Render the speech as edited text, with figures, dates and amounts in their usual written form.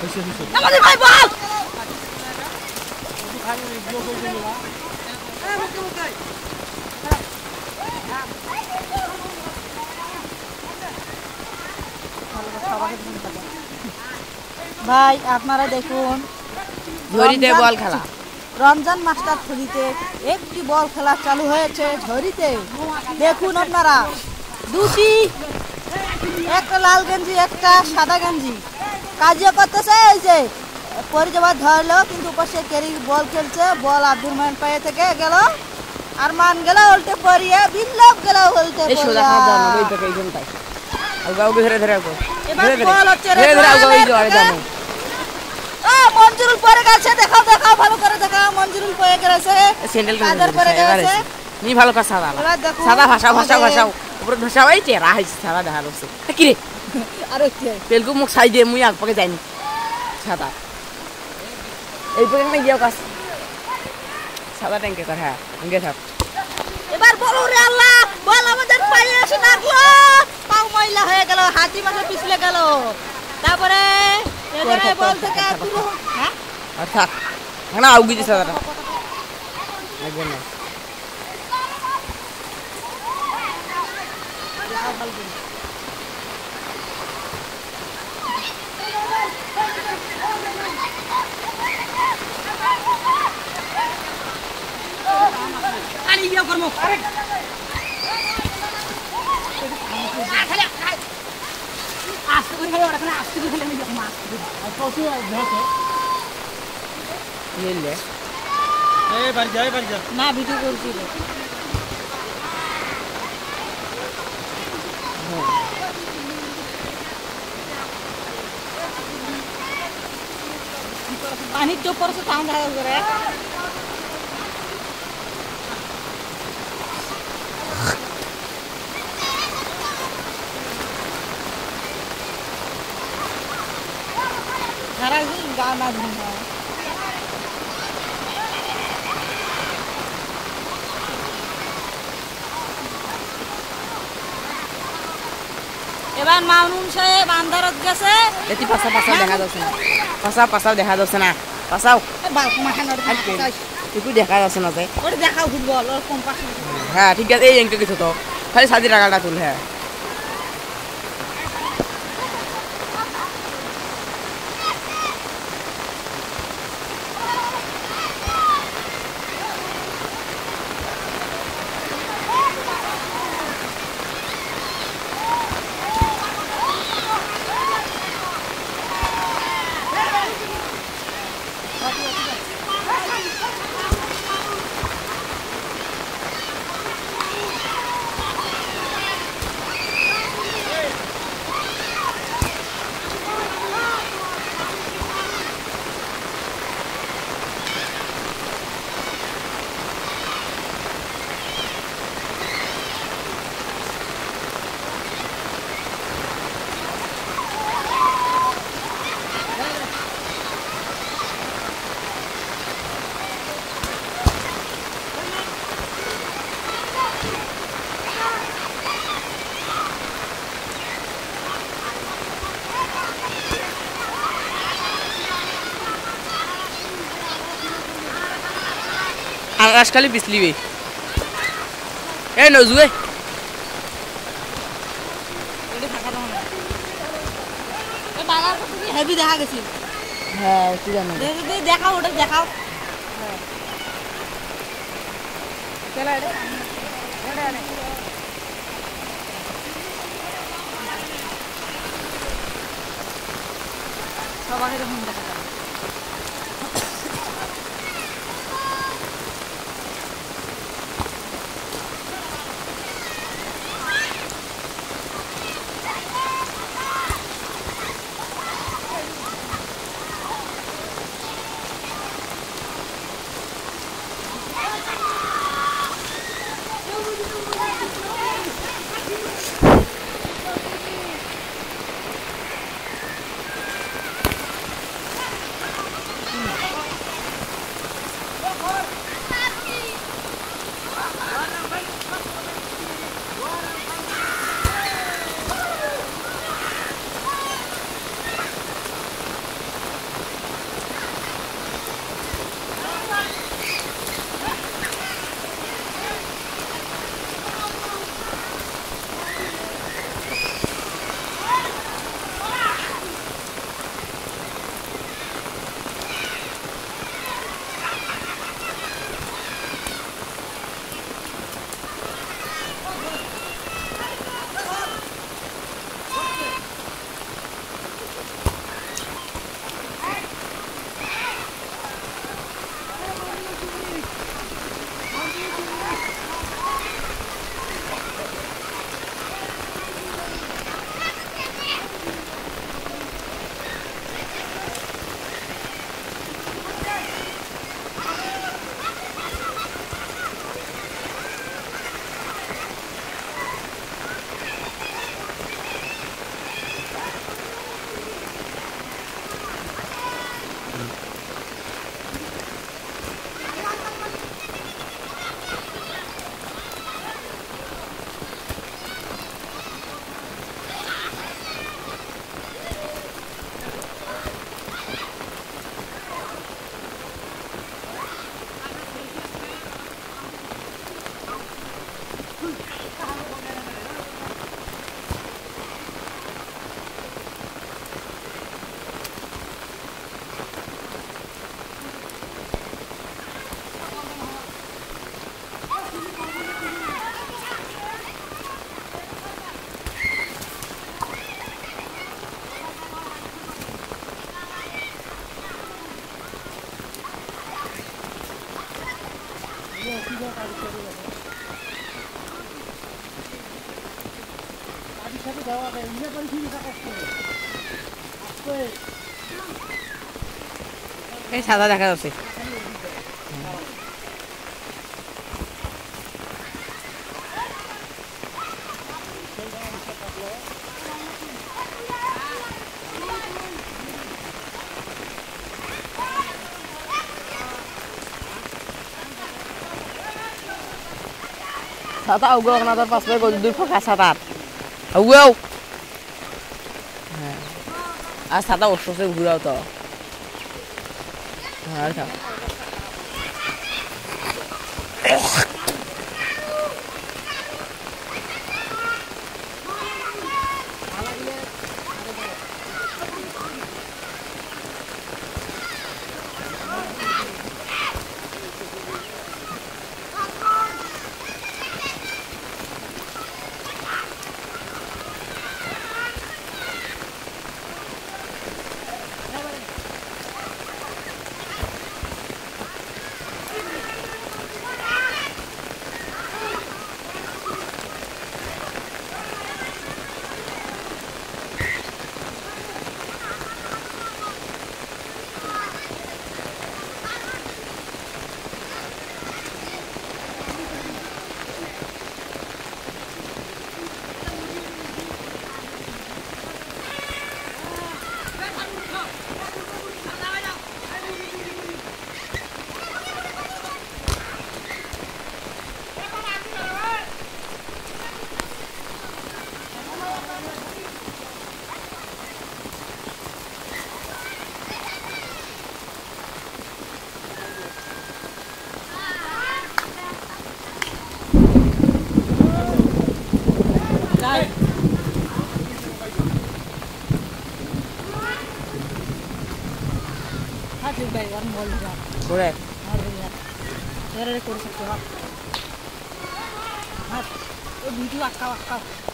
আমাদের ভাই বল ভাই আপনারা দেখুন ঝরিতে বল খেলা রমজান মাস্টার থলিতে একটি বল খেলা চালু হয়েছে ঝরিতে দেখুন আপনারা দুটি একটা লাল গেঞ্জি একটা সাদা গেঞ্জি কাজিয়া করতেছে এই যে পরিজবা ধরলো কিন্তু পাশে ক্যারি বল খেলছে বল আব্দুল রহমান পায়ে থেকে গেল আর মান গেল উল্টে পড়িয়ে বিল্লাপ গেল উল্টে এই সোজা খাওয়া দাও ওই থেকে এই জন্যটাই আর গাও ধরে ধরে আগো এবার বল হচ্ছে রে ধরে আগো ওই জোরে যাবো মঞ্জুরুল পরে গেছে দেখাও দেখাও ভালো করে দেখাও মঞ্জুরুল পরে গেছে স্যান্ডেল কাদের পরে গেছে নি ভালো কথা সাদা সাদা ভাষা উপরে ভাষা ওই তে রাইস সাদা দেখা যাচ্ছে কি রে আরে কি তেলকু মুখ সাই দিয়ে মুই আগ পাকে যাইনি সাদা এই পরে না গিয়ে কাজ সাদা ট্যাঙ্কে কর হ্যাঁ ইঙ্গে থাক এবার বলো রে আল্লাহ বল আমাদের পায়ে এসে লাগলো পাও ময়লা হয়ে গেল হাতি মাঝে পিছলে গেল তারপরে এবারে বল থেকে তুলো হ্যাঁ থাক না আউগি দিছে সাদাটা লাগবে না আরে ইয়া করমু আরে খালি আস্তে করে খেলে ওখানে আস্তে করে খেলে আমি দেখো মাছ আর কত দেখো নিলে এই বাড়ি যা না ভিডিও করছি পানির চোখ পড়ছে টান দেখা করে সারাদিন গা না ঘুমা এবার মামুন সাহেব আন্দারত গেছে এটি পাশা দেখা যাচ্ছে না পাশাও দেখা যাচ্ছে না পাশাও বাপ মাখানোর একটু দেখা যাচ্ছে না তাই ওটা দেখাও ফুটবল ওর কম পাশে হ্যাঁ ঠিক আছে এই এঙ্কে কিছু তো খালি সাজি টাকাটা তুল হ্যাঁ আকাশখালি বিসলিবে এই নজুয়ে হেভি দেখা গেছে হ্যাঁ কি জানো দেখাও ওটা দেখাও সবাই এরকম দেখা যাবে এই সাদা দেখা যাচ্ছে সাদা উগো না তোর পাশে দুই ফাঁকা সাদা উগো হ্যাঁ আর সাদা ওষুধে ঘুরাও তো আর থাক Correct. Video